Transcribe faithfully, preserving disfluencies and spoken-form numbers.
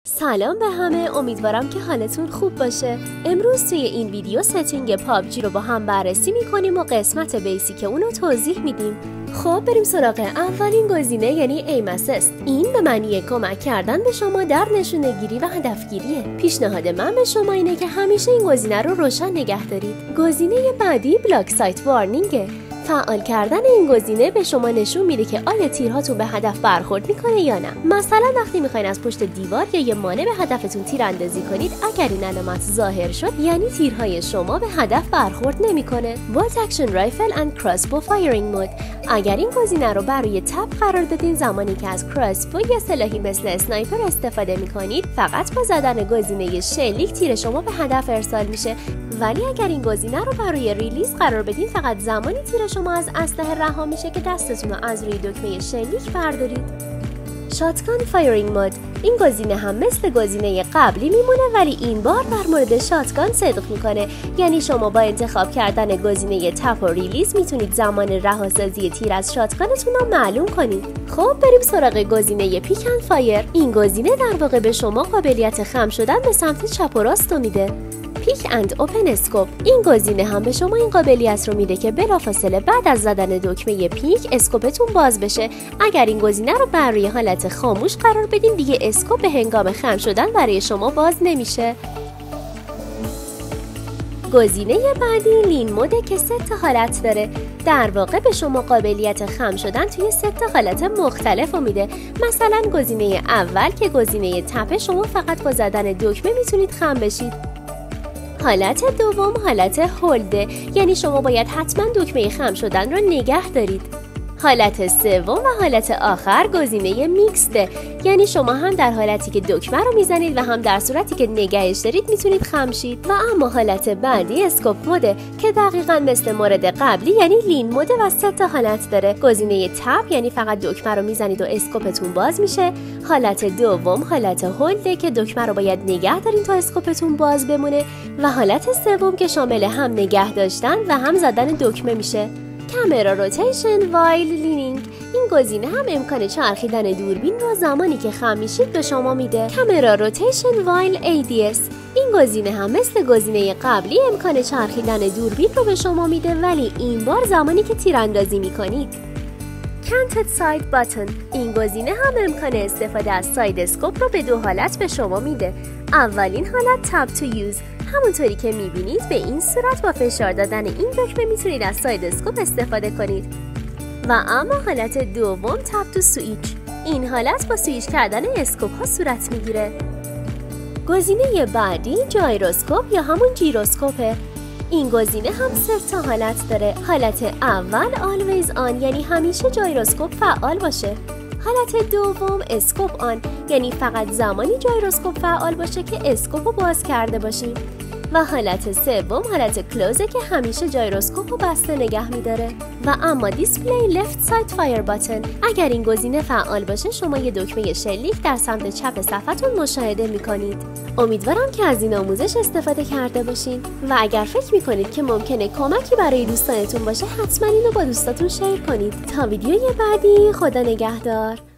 سلام به همه، امیدوارم که حالتون خوب باشه. امروز توی این ویدیو ستینگ پابجی رو با هم بررسی میکنیم و قسمت بیسیک اونو توضیح میدیم. خب بریم سراغ اولین گزینه، یعنی ایم اسیست. این به معنی کمک کردن به شما در نشونه گیری و هدفگیریه. پیشنهاد من به شما اینه که همیشه این گزینه رو روشن نگه دارید. گزینه بعدی بلاک سایت وارنینگه. فعال کردن این گزینه به شما نشون میده که آیا تیرهاتون به هدف برخورد میکنه یا نه. مثلا وقتی میخواین از پشت دیوار یا یه مانع به هدفتون تیراندازی کنید، اگر این علامت ظاهر شد یعنی تیرهای شما به هدف برخورد نمیکنه. بولت اکشن رایفل اند کراسبو فایرینگ مود. اگر این گزینه رو برای تب قرار دادین زمانی که از کراسبو یا سلاحی مثل اسنایپر استفاده میکنید، فقط با زدن گزینه شلیک تیر شما به هدف ارسال میشه. ولی اگر این گزینه رو برای ریلیز قرار بدین، فقط زمانی تیر شما از اسلحه رها میشه که دستتون رو از روی دکمه شلیک بردارید. شاتگان فایرینگ مود. این گزینه هم مثل گزینه قبلی میمونه، ولی این بار در مورد شاتگان صدق میکنه. یعنی شما با انتخاب کردن گزینه تپ و ریلیز میتونید زمان رهاسازی تیر از شاتگانتون رو معلوم کنید. خب بریم سراغ گزینه پیک اند فایر. این گزینه در واقع به شما قابلیت خم شدن به سمت چپ و راست رو میده. پیک اند اوپن اسکوپ. این گزینه هم به شما این قابلیت رو میده که بلافاصله بعد از زدن دکمه پیک اسکوپتون باز بشه. اگر این گزینه رو بر روی حالت خاموش قرار بدین، دیگه اسکوپ به هنگام خم شدن برای شما باز نمیشه. گزینه بعدی لین موده که سه تا حالت داره. در واقع به شما قابلیت خم شدن توی سه تا حالت مختلف رو میده. مثلا گزینه اول که گزینه تپ، شما فقط با زدن دکمه میتونید خم بشید. حالت دوم حالت هولده، یعنی شما باید حتما دکمه خم شدن رو نگه دارید. حالت سوم و حالت آخر گزینه میکسده، یعنی شما هم در حالتی که دکمه رو میزنید و هم در صورتی که نگهش دارید میتونید خم شید. و اما حالت بعدی اسکوپ موده که دقیقاً مثل مورد قبلی، یعنی لین موده و سه تا حالت داره. گزینه تپ یعنی فقط دکمه رو میزنید و اسکوپتون باز میشه. حالت دوم حالت هولده که دکمه رو باید نگه دارین تا اسکوپتون باز بمونه. و حالت سوم که شامل هم نگه داشتن و هم زدن دکمه میشه. کامرا روتیشن وایل لینینگ. این گزینه هم امکان چرخیدن دوربین رو زمانی که خم میشید به شما میده. کامرا روتیشن وایل ای دی اس. این گزینه هم مثل گزینه قبلی امکان چرخیدن دوربین رو به شما میده، ولی این بار زمانی که تیراندازی میکنید. کانتد ساید باتن. این گزینه هم امکان استفاده از ساید اسکوپ رو به دو حالت به شما میده. اولین حالت تپ تو یوز. همونطوری که میبینید به این صورت با فشار دادن این دکمه میتونید از ساید اسکوپ استفاده کنید. و اما حالت دوم تپ تو سویچ. این حالت با سویچ کردن اسکوپ ها صورت میگیره. گزینه بعدی جایروسکوپ یا همون جیروسکوپه. این گزینه هم سه تا حالت داره. حالت اول always on، یعنی همیشه جایروسکوپ فعال باشه. حالت دوم اسکوپ آن، یعنی فقط زمانی جایروسکوپ فعال باشه که اسکوپ رو باز کرده باشیم. و حالت سوم حالت کلوزه که همیشه جایروسکوپ رو بسته نگه میداره. و اما دیسپلی لفت ساید فایر باتن. اگر این گزینه فعال باشه، شما یه دکمه شلیک در سمت چپ صفحتون مشاهده میکنید. امیدوارم که از این آموزش استفاده کرده باشین و اگر فکر میکنید که ممکنه کمکی برای دوستانتون باشه، حتما اینو با دوستاتون شیر کنید. تا ویدیوی بعدی، خدا نگهدار.